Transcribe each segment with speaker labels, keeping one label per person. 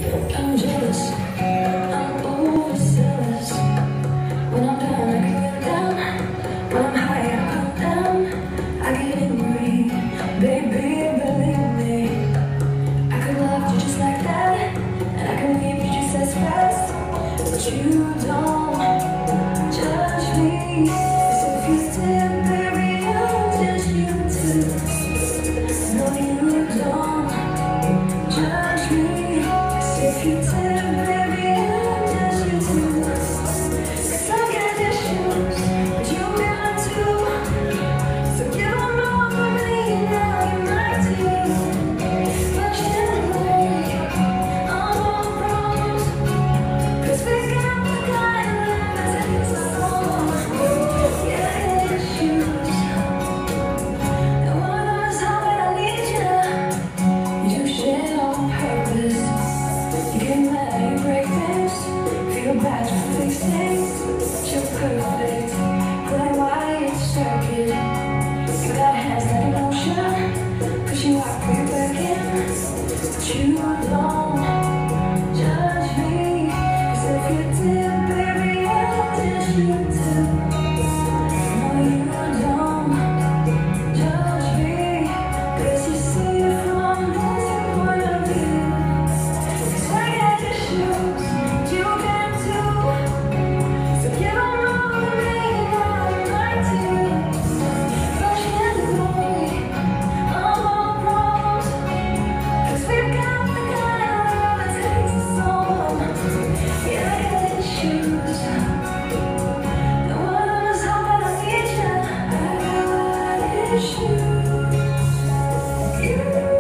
Speaker 1: I'm jealous, I'm overzealous. When I'm down, I get down. When I'm high, I come down. I get angry, baby, believe me. I could love you just like that, and I can leave you just as fast. But you don't judge me, 'cause if you did, baby, I'll judge you too. No, you don't judge me, 'cause if you did, baby, I'll judge you too. 'Cause I got issues, but you got too. So you don't know for me, now you might too. But anyway, I'm all pros, 'cause we got the kind of love that takes us all. Yeah, issues. And one of us how that I need you. You shit on purpose. You get mad, you break things. Feel bad, you fix things. But you're perfect. Play white circuit. You got hands like an ocean. 'Cause you are pretty working. But you don't judge me. 'Cause if you did, baby, I'll judge you too. No, you don't judge me. 'Cause you see it from this point of view. 'Cause I got issues, but you can too. So you don't know me, now you might too. But anyway, I'm all pros, 'cause we've got the kind of love that takes us on. Yeah, I got issues. And one of us how that I need you. I got issues. You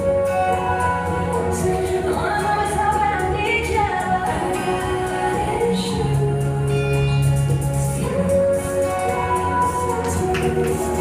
Speaker 1: too. One of us how that I need you. I got issues. You too.